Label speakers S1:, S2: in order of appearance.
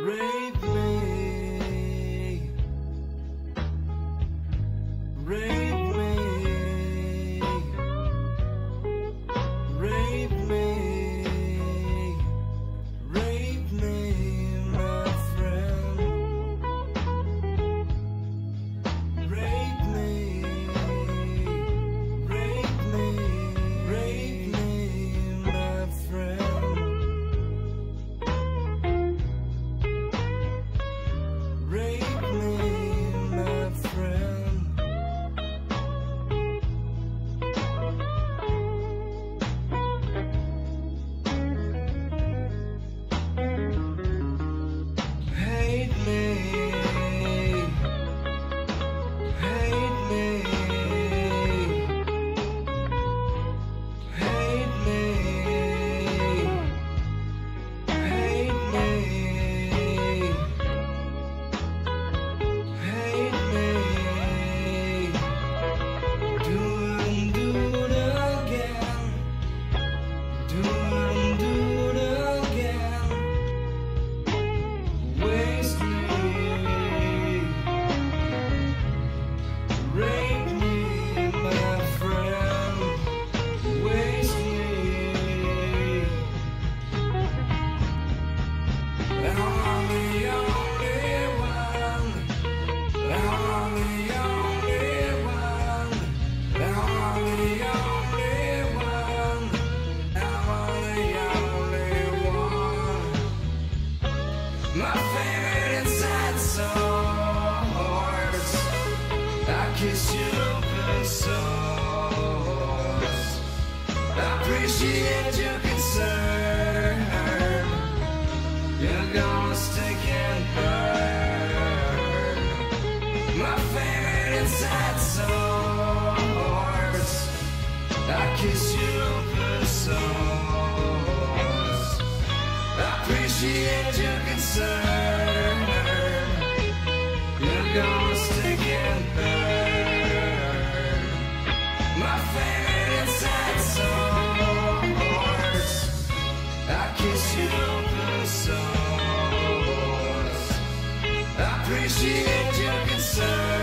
S1: Rape me, rape me, rape me, rape me, my friend. Rape me, rape me, rape me, my friend. Rape me, my friend. Hate me, hate me, hate me, hate me. Hate me, do it again, do it again, waste me, rape me, my friend, waste me. I'm the only one. I'm the only one. I'm the only one. I'm the only one. My favorite inside source. I kiss your open source. I appreciate your concern. You're gonna stick and burn. My favorite inside source. I kiss your open source. I appreciate your concern. You're gonna stick and burn. My favorite inside source. I kiss your open source. I appreciate your concern.